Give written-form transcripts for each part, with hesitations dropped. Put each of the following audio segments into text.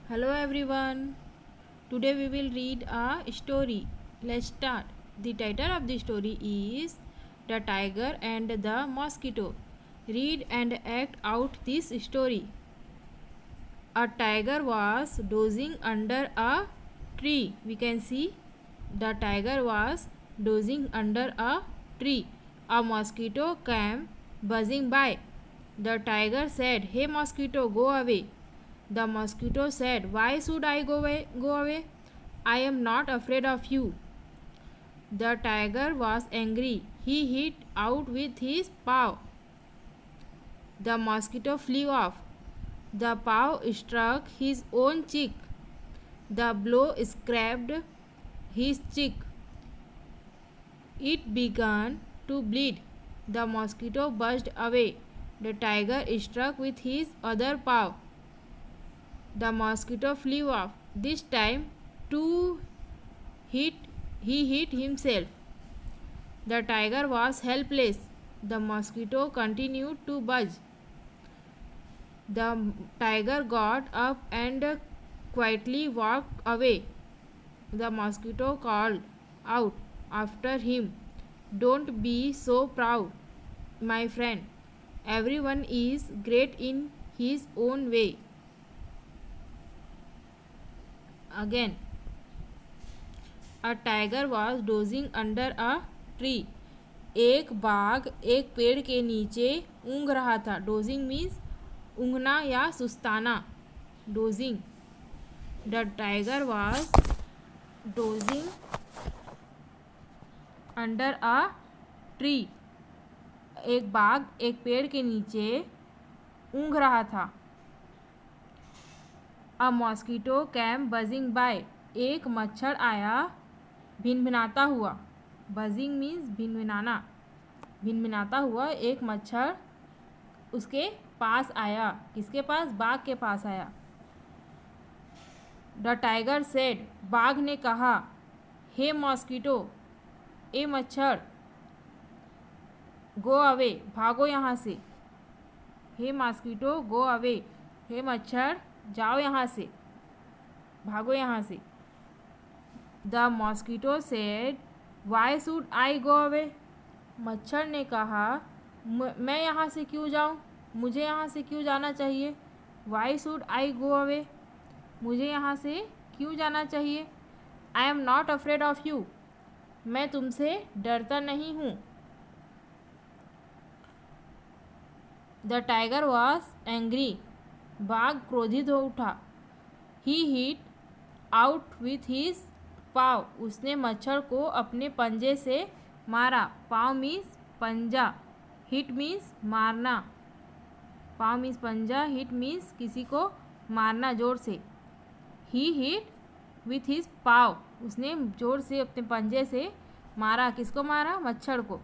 Hello everyone. Today we will read a story. Let's start. The title of the story is The Tiger and the Mosquito. Read and act out this story. A tiger was dozing under a tree. We can see the tiger was dozing under a tree. A mosquito came buzzing by. The tiger said, "Hey mosquito, go away." The mosquito said, "Why should I go away? I am not afraid of you." The tiger was angry. He hit out with his paw. The mosquito flew off. The paw struck his own cheek. The blow scraped his cheek. It began to bleed. The mosquito buzzed away. The tiger struck with his other paw. The mosquito flew off. This time, he hit himself. The tiger was helpless. The mosquito continued to buzz. The tiger got up and quietly walked away. The mosquito called out after him, "Don't be so proud, my friend. Everyone is great in his own way." Again, a tiger was dozing under a tree. एक बाघ एक पेड़ के नीचे ऊँघ रहा था. Dosing means ऊँघना या सुस्ताना. Dozing. The tiger was dozing under a tree. एक बाघ एक पेड़ के नीचे ऊँघ रहा था. A mosquito came buzzing by. एक मच्छर आया भिनभिनाता हुआ. Buzzing means भिनभिनाना. भिनभिनाता हुआ एक मच्छर उसके पास आया. किसके पास? बाघ के पास आया. The tiger said. बाघ ने कहा, "Hey mosquito, ए मच्छर, go away, भागो यहाँ से." Hey mosquito, go away. हे मच्छर, जाओ यहाँ से, भागो यहाँ से. The mosquito said, "Why should I go away?" मच्छर ने कहा, मैं यहाँ से क्यों जाऊँ? मुझे यहाँ से क्यों जाना चाहिए? Why should I go away? मुझे यहाँ से क्यों जाना चाहिए? I am not afraid of you. मैं तुमसे डरता नहीं हूँ. The tiger was angry. बाघ क्रोधित हो उठा. He hit out with his paw. उसने मच्छर को अपने पंजे से मारा. पाव मीन्स पंजा. हिट मीन्स मारना. पाव मीन्स पंजा. हिट मीन्स किसी को मारना जोर से. He hit with his paw. उसने जोर से अपने पंजे से मारा. किसको मारा? मच्छर को.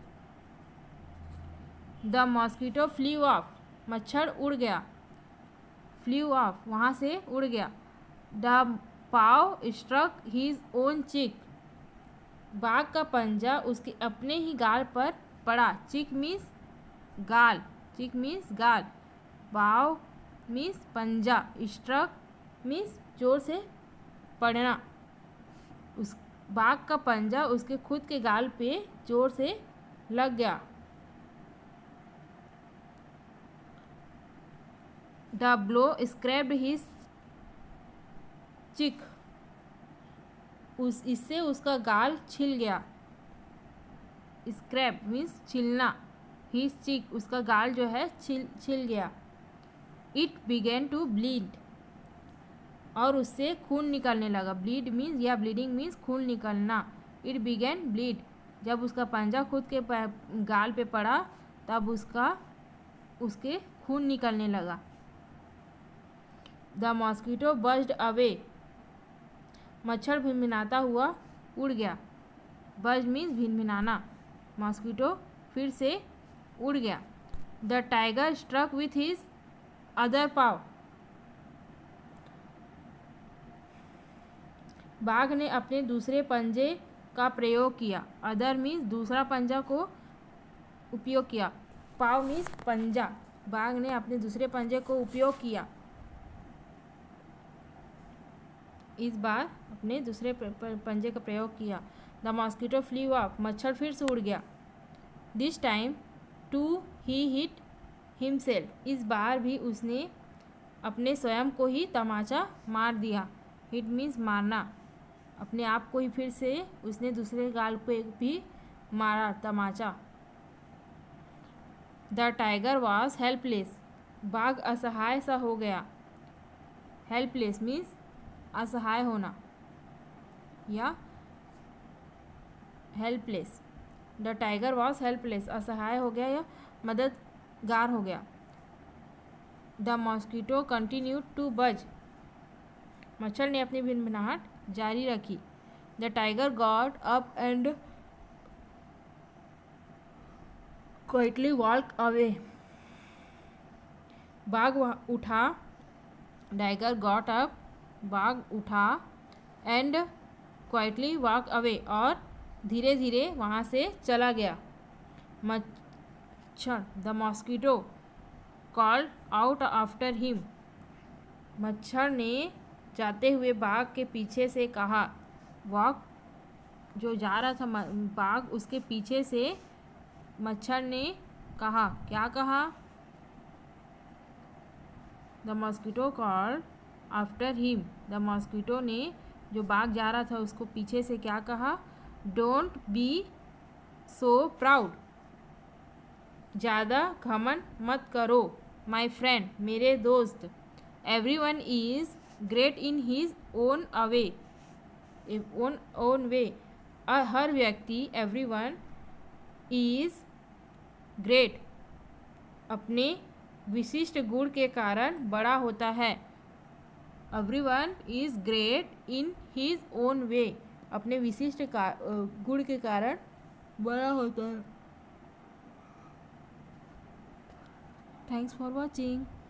The mosquito flew off. मच्छर उड़ गया. Flew off. वहाँ से उड़ गया. The paw struck his own cheek. बाघ का पंजा उसके अपने ही गाल पर पड़ा. Cheek means गाल. Cheek means गाल. paw means पंजा. Struck means जोर से पड़ना. उस बाघ का पंजा उसके खुद के गाल पे जोर से लग गया. The blow scraped his cheek. इससे उसका गाल छिल गया. Scrap means छिलना. His cheek उसका गाल जो है छिल गया. It began to bleed. और उससे खून निकलने लगा. Bleed means या bleeding means खून निकलना. It began bleed. जब उसका पंजा खुद के गाल पे पड़ा तब उसके खून निकलने लगा. The mosquito buzzed away. मच्छर भिनभिनाता हुआ उड़ गया. Buzz means भिनभिनाना. मॉस्किटो फिर से उड़ गया. The tiger struck with his other paw. बाघ ने अपने दूसरे पंजे का प्रयोग किया. Other means दूसरा पंजा को उपयोग किया. paw means पंजा. बाघ ने अपने दूसरे पंजे को उपयोग किया. इस बार अपने दूसरे पंजे का प्रयोग किया। द मॉस्किटो फ्ली ऑफ, मच्छर फिर से उड़ गया। This time too he hit himself, इस बार भी उसने अपने स्वयं को ही तमाचा मार दिया। हिट मीन्स मारना, अपने आप को ही फिर से उसने दूसरे गाल पे भी मारा, तमाचा। द टाइगर वॉज हेल्पलेस, बाघ असहाय सा हो गया। हेल्पलेस मीन्स असहाय होना या helpless. The tiger was helpless, असहाय हो गया या मददगार हो गया। द मॉस्किटो कंटिन्यूड टू बज, मच्छर ने अपनी भिनभिनाहट जारी रखी। The tiger got up and quietly walk away, बाघ उठा। टाइगर गॉट अप, बाघ उठा। एंड क्वाइटली वॉक अवे, और धीरे धीरे वहाँ से चला गया। मच्छर, the mosquito called out after him, मच्छर ने जाते हुए बाघ के पीछे से कहा। वॉक, जो जा रहा था बाघ, उसके पीछे से मच्छर ने कहा। क्या कहा? The mosquito called after him, the mosquito ने जो बाघ जा रहा था उसको पीछे से क्या कहा? डोंट बी सो प्राउड, ज़्यादा घमंड मत करो। माई फ्रेंड, मेरे दोस्त। Everyone is great in his own away, own way, हर व्यक्ति, एवरीवन इज़ ग्रेट, अपने विशिष्ट गुण के कारण बड़ा होता है। Everyone is great in his own way, अपने विशिष्ट गुण के कारण बड़ा होता है। Thanks for watching.